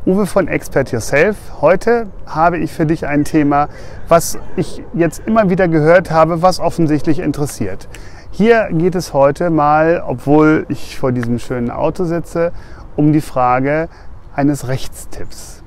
Uwe von Expert Yourself. Heute habe ich für dich ein Thema, was ich jetzt immer wieder gehört habe, was offensichtlich interessiert. Hier geht es heute mal, obwohl ich vor diesem schönen Auto sitze, um die Frage eines Rechtstipps.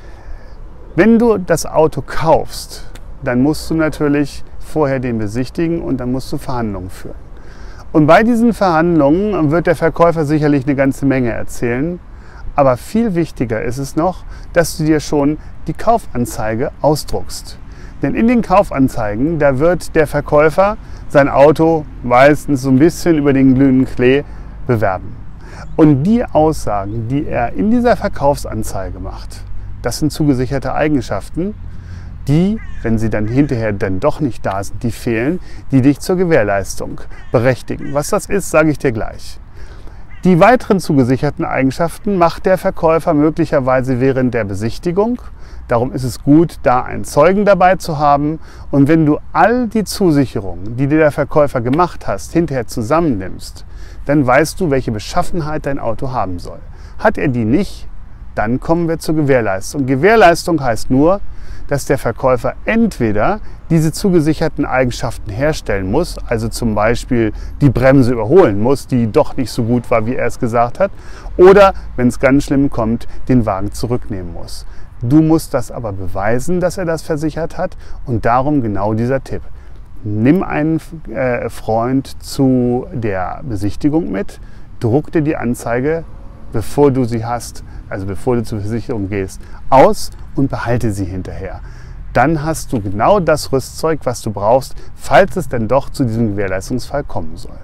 Wenn du das Auto kaufst, dann musst du natürlich vorher den besichtigen und dann musst du Verhandlungen führen. Und bei diesen Verhandlungen wird der Verkäufer sicherlich eine ganze Menge erzählen. Aber viel wichtiger ist es noch, dass du dir schon die Kaufanzeige ausdruckst. Denn in den Kaufanzeigen, da wird der Verkäufer sein Auto meistens so ein bisschen über den glühenden Klee bewerben. Und die Aussagen, die er in dieser Verkaufsanzeige macht, das sind zugesicherte Eigenschaften, die, wenn sie dann hinterher dann doch nicht da sind, die fehlen, die dich zur Gewährleistung berechtigen. Was das ist, sage ich dir gleich. Die weiteren zugesicherten Eigenschaften macht der Verkäufer möglicherweise während der Besichtigung. Darum ist es gut, da einen Zeugen dabei zu haben. Und wenn du all die Zusicherungen, die dir der Verkäufer gemacht hast, hinterher zusammennimmst, dann weißt du, welche Beschaffenheit dein Auto haben soll. Hat er die nicht, dann kommen wir zur Gewährleistung. Gewährleistung heißt nur, dass der Verkäufer entweder diese zugesicherten Eigenschaften herstellen muss, also zum Beispiel die Bremse überholen muss, die doch nicht so gut war, wie er es gesagt hat, oder, wenn es ganz schlimm kommt, den Wagen zurücknehmen muss. Du musst das aber beweisen, dass er das versichert hat, und darum genau dieser Tipp. Nimm einen Freund zu der Besichtigung mit, druck dir die Anzeige, bevor du sie hast, also bevor du zur Versicherung gehst, aus und behalte sie hinterher. Dann hast du genau das Rüstzeug, was du brauchst, falls es denn doch zu diesem Gewährleistungsfall kommen soll.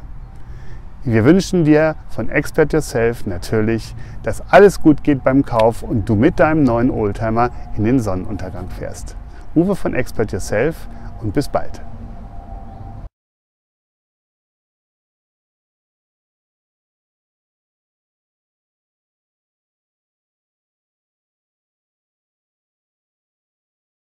Wir wünschen dir von Expert Yourself natürlich, dass alles gut geht beim Kauf und du mit deinem neuen Oldtimer in den Sonnenuntergang fährst. Uwe von Expert Yourself und bis bald.